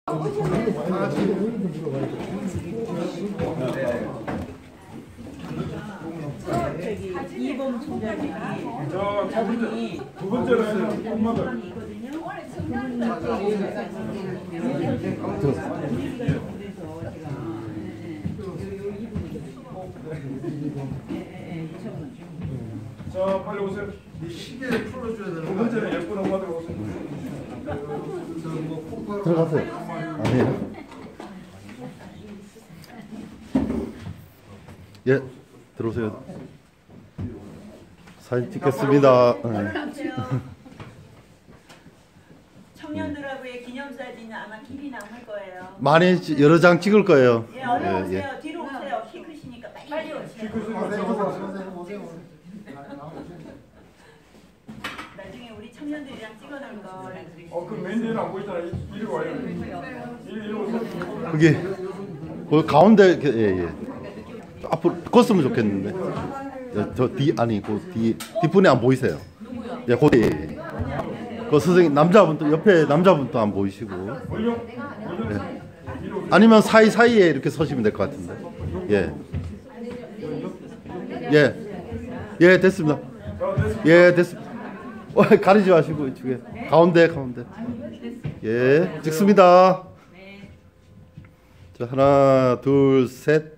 이범 총장님이 저분이 두 번째는 엄마가 자 빨리 오세요. 시계를 풀어줘야 되는 두 번째는 예쁜 엄마들 오세요. 들어가세요. 아니에요. 예, 들어오세요. 사진 찍겠습니다. 청년들하고의 기념사진은 아마 길이 남을 거예요. 많이 여러 장 찍을 거예요. 예, 얼른 오세요. 뒤로 오세요. 키 크시니까 빨리 오세요. 나중에 우리 청년들이랑 찍어놓을 거. 그 맨디는 안 보이잖아. 이리 와요. 이리 오세요. 거기 그 가운데 예. 앞으로 걷으면 좋겠는데. 저 뒤 아니 그 뒷분에 안 보이세요? 예, 거기. 그 선생님 남자분도 옆에 남자분도 안 보이시고. 예. 아니면 사이사이에 이렇게 서시면 될 것 같은데. 예. 예, 됐습니다. 예, 됐습니다. 가리지 마시고 이쪽에 가운데. 예, 찍습니다. 자, 하나, 둘, 셋.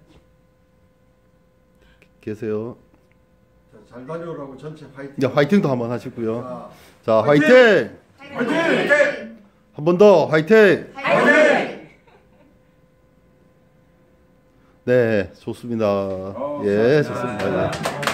계세요. 잘 다녀오라고 전체 화이팅. 이제 화이팅도 한번 하시고요. 자, 화이팅! 화이팅! 한 번 더 화이팅! 화이팅! 네, 좋습니다. 예, 좋습니다.